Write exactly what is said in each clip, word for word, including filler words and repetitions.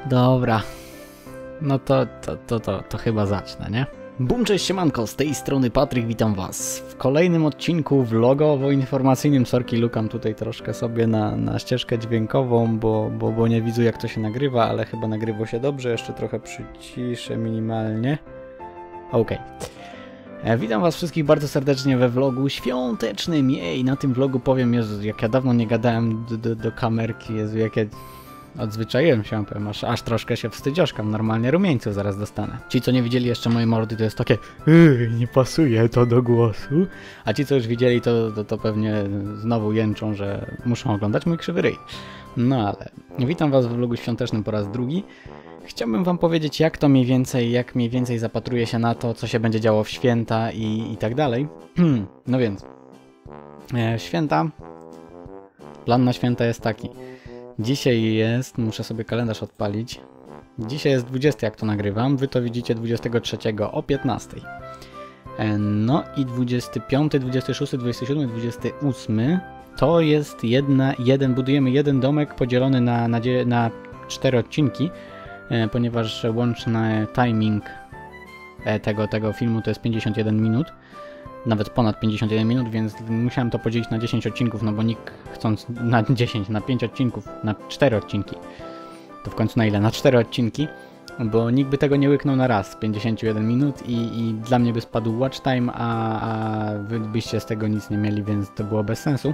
Dobra. No to, to, to, to, to chyba zacznę, nie? Bum, cześć, siemanko, z tej strony Patryk, witam was w kolejnym odcinku vlogowo-informacyjnym. Sorki, lukam tutaj troszkę sobie na, na ścieżkę dźwiękową, bo, bo, bo nie widzę, jak to się nagrywa, ale chyba nagrywa się dobrze, jeszcze trochę przyciszę minimalnie. Okej. Okay. Witam was wszystkich bardzo serdecznie we vlogu świątecznym. Jej, na tym vlogu powiem, Jezu, jak ja dawno nie gadałem do, do, do kamerki, Jezu, jak ja odzwyczaiłem się, powiem, aż, aż troszkę się wstydzioszkam, normalnie rumieńców zaraz dostanę. Ci, co nie widzieli jeszcze mojej mordy, to jest takie yy, nie pasuje to do głosu, a ci, co już widzieli, to, to, to pewnie znowu jęczą, że muszą oglądać mój krzywy ryj. No ale witam was w vlogu świątecznym po raz drugi. Chciałbym wam powiedzieć, jak to mniej więcej, jak mniej więcej zapatruję się na to, co się będzie działo w święta i, i tak dalej. No więc, e, święta, plan na święta jest taki. Dzisiaj jest, muszę sobie kalendarz odpalić. Dzisiaj jest dwudziesty, jak to nagrywam, wy to widzicie dwudziestego trzeciego o piętnastej. E, no i dwudziesty piąty, dwudziesty szósty, dwudziesty siódmy, dwudziesty ósmy to jest jedna, jeden, budujemy jeden domek podzielony na, na, na cztery odcinki. Ponieważ łączny timing tego, tego filmu to jest pięćdziesiąt jeden minut, nawet ponad pięćdziesiąt jeden minut, więc musiałem to podzielić na dziesięć odcinków, no bo nikt chcąc na dziesięć, na pięć odcinków, na cztery odcinki, to w końcu na ile? Na cztery odcinki, bo nikt by tego nie łyknął na raz, pięćdziesiąt jeden minut i, i dla mnie by spadł watch time, a, a wy byście z tego nic nie mieli, więc to było bez sensu.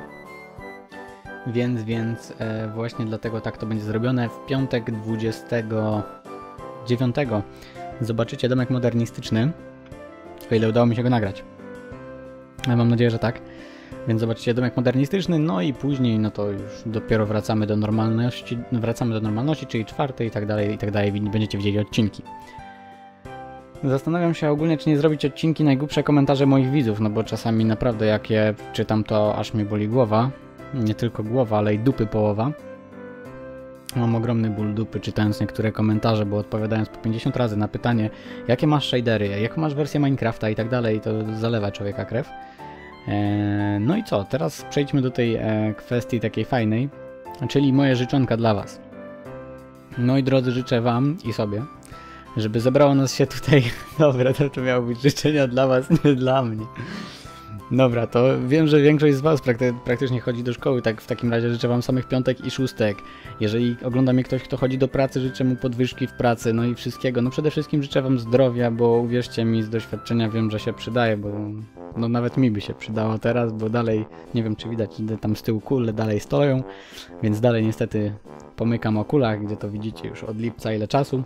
Więc, więc e, właśnie dlatego tak to będzie zrobione. W piątek dwudziestego dziewiątego zobaczycie domek modernistyczny, o ile udało mi się go nagrać. Ja mam nadzieję, że tak. Więc zobaczycie domek modernistyczny, no i później no to już dopiero wracamy do normalności, wracamy do normalności, czyli czwartej i tak dalej, i tak dalej. Będziecie widzieli odcinki. Zastanawiam się ogólnie, czy nie zrobić odcinki najgłupsze komentarze moich widzów, no bo czasami naprawdę jak je czytam, to aż mnie boli głowa. Nie tylko głowa, ale i dupy połowa. Mam ogromny ból dupy czytając niektóre komentarze, bo odpowiadając po pięćdziesiąt razy na pytanie, jakie masz shadery, jaką masz wersję Minecrafta i tak dalej, to zalewa człowieka krew. Eee, no i co? Teraz przejdźmy do tej e, kwestii takiej fajnej, czyli moje życzonka dla was. Moi drodzy, życzę wam i sobie, żeby zebrało nas się tutaj... Dobra, to, to miało być życzenia dla was, nie dla mnie. Dobra, to wiem, że większość z was prakty praktycznie chodzi do szkoły, tak w takim razie życzę wam samych piątek i szóstek. Jeżeli ogląda mnie ktoś, kto chodzi do pracy, życzę mu podwyżki w pracy, no i wszystkiego. No przede wszystkim życzę wam zdrowia, bo uwierzcie mi, z doświadczenia wiem, że się przydaje, bo no nawet mi by się przydało teraz, bo dalej, nie wiem czy widać, że tam z tyłu kule dalej stoją, więc dalej niestety pomykam o kulach, gdzie to widzicie już od lipca ile czasu.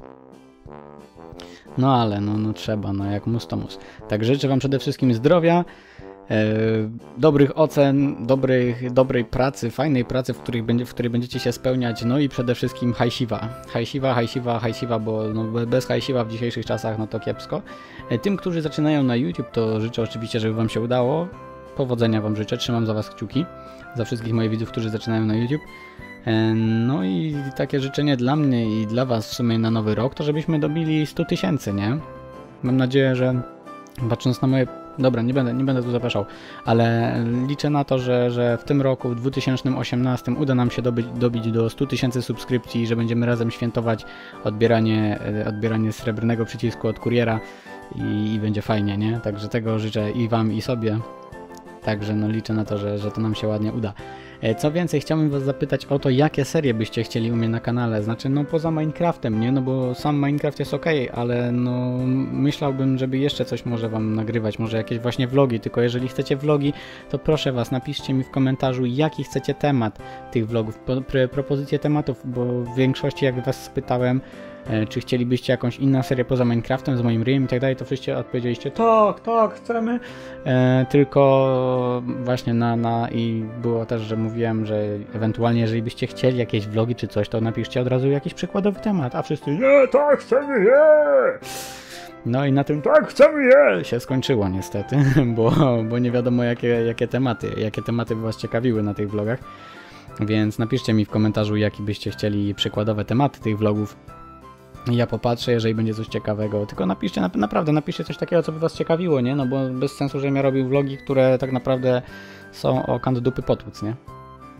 No ale no, no trzeba, no jak mus to mus. Tak życzę wam przede wszystkim zdrowia, E, dobrych ocen, dobrych, dobrej pracy, fajnej pracy, w, których będzie, w której będziecie się spełniać, no i przede wszystkim hajsiwa. Hajsiwa, hajsiwa, hajsiwa, bo no, bez hajsiwa w dzisiejszych czasach no to kiepsko. E, tym, którzy zaczynają na YouTube, to życzę oczywiście, żeby wam się udało. Powodzenia wam życzę, trzymam za was kciuki. Za wszystkich moich widzów, którzy zaczynają na YouTube. E, no i takie życzenie dla mnie i dla was w sumie na nowy rok, to żebyśmy dobili sto tysięcy, nie? Mam nadzieję, że patrząc na moje... Dobra, nie będę, nie będę tu zapraszał, ale liczę na to, że, że w tym roku, w dwa tysiące osiemnastym uda nam się dobyć, dobić do stu tysięcy subskrypcji i że będziemy razem świętować odbieranie, odbieranie srebrnego przycisku od kuriera i, i będzie fajnie, nie? Także tego życzę i wam, i sobie. Także no liczę na to, że, że to nam się ładnie uda. Co więcej, chciałbym was zapytać o to, jakie serie byście chcieli u mnie na kanale, znaczy no poza Minecraftem, nie? No bo sam Minecraft jest ok, ale no myślałbym, żeby jeszcze coś może wam nagrywać, może jakieś właśnie vlogi, tylko jeżeli chcecie vlogi, to proszę was, napiszcie mi w komentarzu, jaki chcecie temat tych vlogów, propozycje tematów, bo w większości jak was spytałem, czy chcielibyście jakąś inną serię poza Minecraftem z moim ryjem i tak dalej, to wszyscy odpowiedzieliście tak, tak, chcemy. E, tylko właśnie na, na i było też, że mówiłem, że ewentualnie jeżeli byście chcieli jakieś vlogi czy coś, to napiszcie od razu jakiś przykładowy temat, a wszyscy nie, tak, chcemy je! No i na tym tak, chcemy je! Się skończyło niestety, bo, bo nie wiadomo jakie, jakie tematy, jakie tematy by was ciekawiły na tych vlogach, więc napiszcie mi w komentarzu, jaki byście chcieli przykładowe tematy tych vlogów. Ja popatrzę, jeżeli będzie coś ciekawego, tylko napiszcie, na, naprawdę napiszcie coś takiego, co by was ciekawiło, nie? No bo bez sensu, żebym ja robił vlogi, które tak naprawdę są o kant dupy potłuc, nie?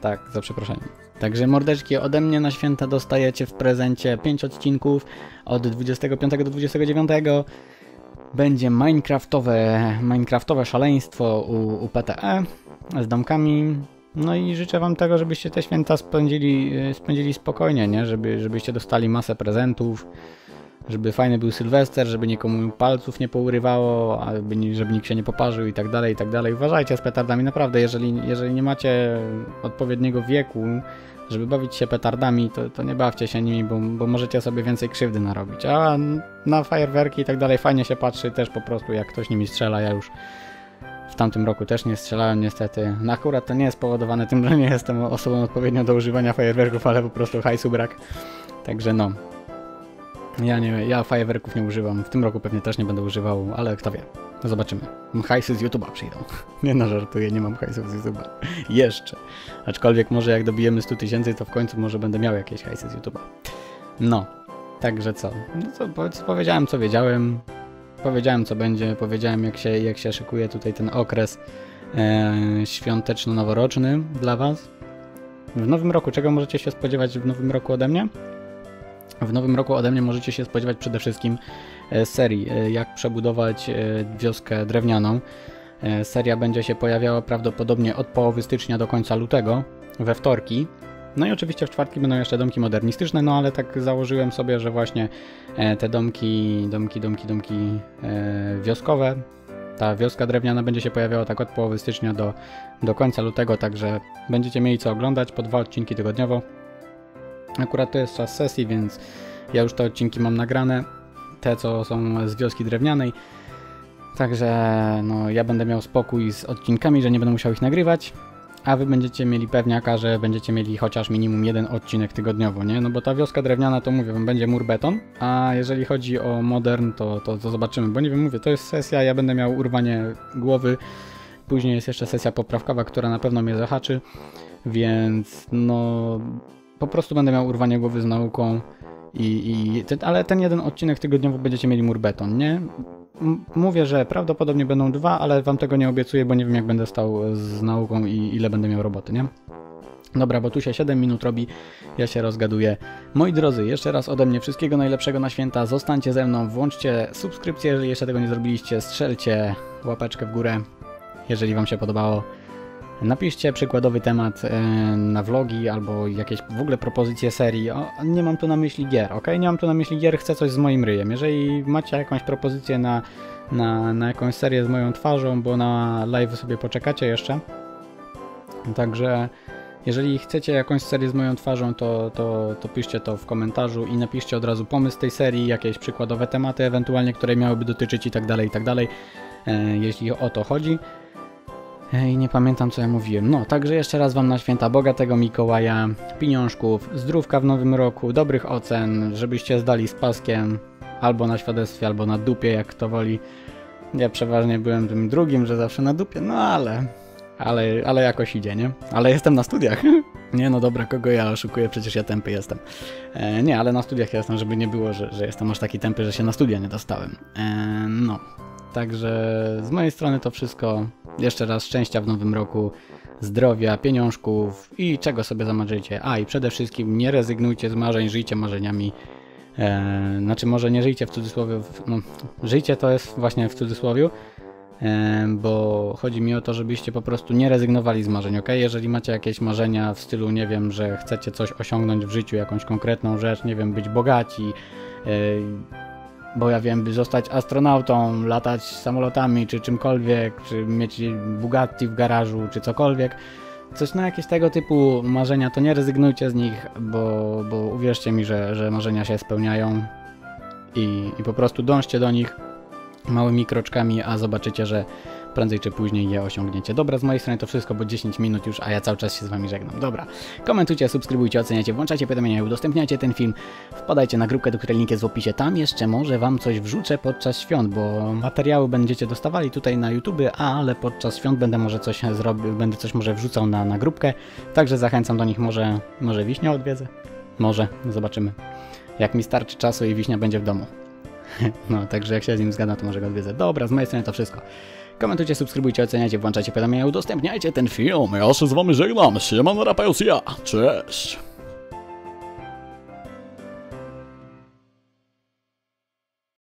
Tak, za przeproszeniem. Także mordeczki, ode mnie na święta dostajecie w prezencie pięć odcinków od dwudziestego piątego do dwudziestego dziewiątego. Będzie minecraftowe, minecraftowe szaleństwo u, u P T E z domkami. No i życzę wam tego, żebyście te święta spędzili, spędzili spokojnie, nie? Żeby, żebyście dostali masę prezentów, żeby fajny był Sylwester, żeby nikomu palców nie pourywało, aby, żeby nikt się nie poparzył i tak dalej, i tak dalej. Uważajcie z petardami, naprawdę, jeżeli, jeżeli nie macie odpowiedniego wieku, żeby bawić się petardami, to, to nie bawcie się nimi, bo, bo możecie sobie więcej krzywdy narobić. A na fajerwerki i tak dalej fajnie się patrzy też po prostu, jak ktoś nimi strzela. Ja już w tamtym roku też nie strzelałem niestety. No akurat to nie jest spowodowane tym, że nie jestem osobą odpowiednią do używania fajerwerków, ale po prostu hajsu brak. Także no. Ja nie, ja fajerwerków nie używam. W tym roku pewnie też nie będę używał, ale kto wie. Zobaczymy. Hajsy z YouTube'a przyjdą. Nie no, żartuję, nie mam hajsów z YouTube'a. Jeszcze. Aczkolwiek może jak dobijemy sto tysięcy, to w końcu może będę miał jakieś hajsy z YouTube'a. No. Także co? No to powiedziałem, co wiedziałem. Powiedziałem, co będzie. Powiedziałem, jak się, jak się szykuje tutaj ten okres e, świąteczno-noworoczny dla was. W nowym roku, czego możecie się spodziewać w nowym roku ode mnie? W nowym roku ode mnie możecie się spodziewać przede wszystkim serii, jak przebudować wioskę drewnianą. Seria będzie się pojawiała prawdopodobnie od połowy stycznia do końca lutego, we wtorki. No i oczywiście w czwartki będą jeszcze domki modernistyczne, no ale tak założyłem sobie, że właśnie te domki, domki, domki, domki wioskowe, ta wioska drewniana będzie się pojawiała tak od połowy stycznia do, do końca lutego, także będziecie mieli co oglądać, po dwa odcinki tygodniowo. Akurat to jest czas sesji, więc ja już te odcinki mam nagrane, te co są z wioski drewnianej. Także no, ja będę miał spokój z odcinkami, że nie będę musiał ich nagrywać, a wy będziecie mieli pewniaka, że będziecie mieli chociaż minimum jeden odcinek tygodniowo, nie? No bo ta wioska drewniana to mówię wam, będzie mur beton, a jeżeli chodzi o modern, to, to, to zobaczymy, bo nie wiem, mówię, to jest sesja, ja będę miał urwanie głowy, później jest jeszcze sesja poprawkowa, która na pewno mnie zahaczy, więc no... Po prostu będę miał urwanie głowy z nauką, i, i ten, ale ten jeden odcinek tygodniowo będziecie mieli mur beton, nie? M mówię, że prawdopodobnie będą dwa, ale wam tego nie obiecuję, bo nie wiem jak będę stał z nauką i ile będę miał roboty, nie? Dobra, bo tu się siedem minut robi, ja się rozgaduję. Moi drodzy, jeszcze raz ode mnie wszystkiego najlepszego na święta, zostańcie ze mną, włączcie subskrypcję, jeżeli jeszcze tego nie zrobiliście, strzelcie łapeczkę w górę, jeżeli wam się podobało. Napiszcie przykładowy temat e, na vlogi albo jakieś w ogóle propozycje serii. O, nie mam tu na myśli gier, ok? Nie mam tu na myśli gier, chcę coś z moim ryjem. Jeżeli macie jakąś propozycję na, na, na jakąś serię z moją twarzą, bo na live sobie poczekacie jeszcze. Także jeżeli chcecie jakąś serię z moją twarzą, to, to, to piszcie to w komentarzu i napiszcie od razu pomysł tej serii, jakieś przykładowe tematy ewentualnie, które miałyby dotyczyć i tak dalej, i tak dalej, e, jeśli o to chodzi. I nie pamiętam co ja mówiłem. No, także jeszcze raz wam na święta bogatego Mikołaja, pieniążków, zdrówka w nowym roku, dobrych ocen, żebyście zdali z paskiem, albo na świadectwie, albo na dupie, jak kto woli. Ja przeważnie byłem tym drugim, że zawsze na dupie, no ale... Ale, ale jakoś idzie, nie? Ale jestem na studiach. Nie, no dobra, kogo ja oszukuję, przecież ja tępy jestem. E, nie, ale na studiach jestem, żeby nie było, że, że jestem aż taki tępy, że się na studia nie dostałem. E, no, także z mojej strony to wszystko. Jeszcze raz szczęścia w nowym roku, zdrowia, pieniążków i czego sobie zamarzycie. A i przede wszystkim nie rezygnujcie z marzeń, żyjcie marzeniami. E, znaczy może nie żyjcie w cudzysłowie, no, żyjcie to jest właśnie w cudzysłowiu, e, bo chodzi mi o to, żebyście po prostu nie rezygnowali z marzeń, ok? Jeżeli macie jakieś marzenia w stylu, nie wiem, że chcecie coś osiągnąć w życiu, jakąś konkretną rzecz, nie wiem, być bogaci, e, bo ja wiem, by zostać astronautą, latać samolotami, czy czymkolwiek, czy mieć Bugatti w garażu, czy cokolwiek. Coś na jakieś tego typu marzenia, to nie rezygnujcie z nich, bo, bo uwierzcie mi, że, że marzenia się spełniają i, i po prostu dążcie do nich małymi kroczkami, a zobaczycie, że prędzej czy później je osiągniecie. Dobra, z mojej strony to wszystko, bo dziesięć minut już, a ja cały czas się z wami żegnam. Dobra, komentujcie, subskrybujcie, oceniajcie, włączajcie powiadomienia i udostępniajcie ten film. Wpadajcie na grupkę, do której link jest w opisie. Tam jeszcze może wam coś wrzucę podczas świąt, bo materiały będziecie dostawali tutaj na YouTube, ale podczas świąt będę może coś zrobił, będę coś może wrzucał na, na grupkę. Także zachęcam do nich, może, może Wiśnia odwiedzę. Może, zobaczymy. Jak mi starczy czasu i Wiśnia będzie w domu. No, także jak się z nim zgadza, to może go odwiedzę. Dobra, z mojej strony to wszystko. Komentujcie, subskrybujcie, oceniajcie, włączajcie powiadomienia, udostępniajcie ten film. Ja się z wami żegnam. Siemano Rapelsja. Cześć.